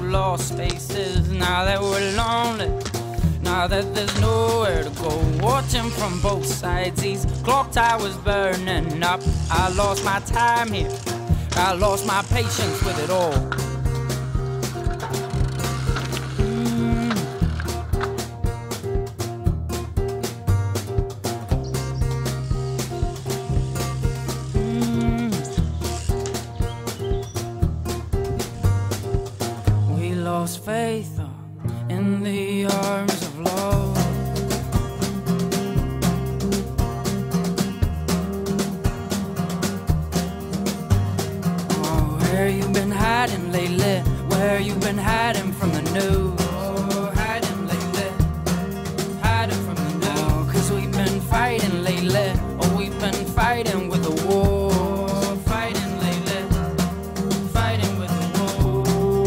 lost spaces. Now that we're lonely, now that there's nowhere to go, watching from both sides, these clock towers burning up. I lost my time here, I lost my patience with it all. We lost faith in the arms of love. Oh, where you been hiding lately? Where you been hiding from the news? Oh, hiding lately, hiding from the news. Oh, 'cause we've been fighting lately. Oh, we've been fighting with the war. Fighting lately, fighting with the war.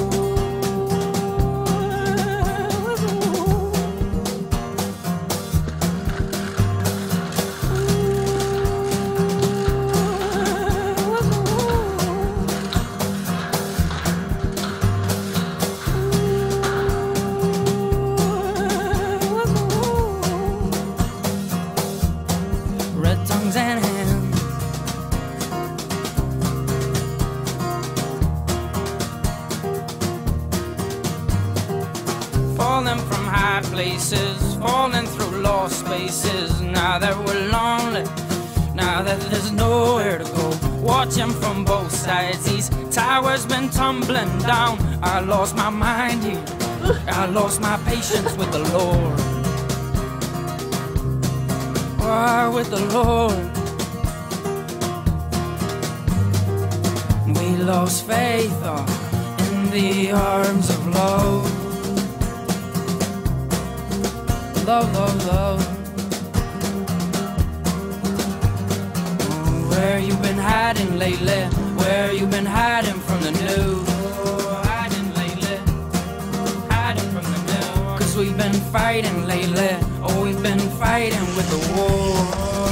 Red tongues and hands, falling from high places, falling through lost spaces. Now that we're lonely, now that there's nowhere to go, watching from both sides, these towers been tumbling down. I lost my mind here, I lost my patience with the Lord. Why with the Lord? We lost faith in the arms of love. Love, love, love. Oh, where you been hiding lately? Where you been hiding from the news? Oh, hiding lately, hiding from the news. 'Cause we've been fighting lately. Oh, we've been fighting with the war.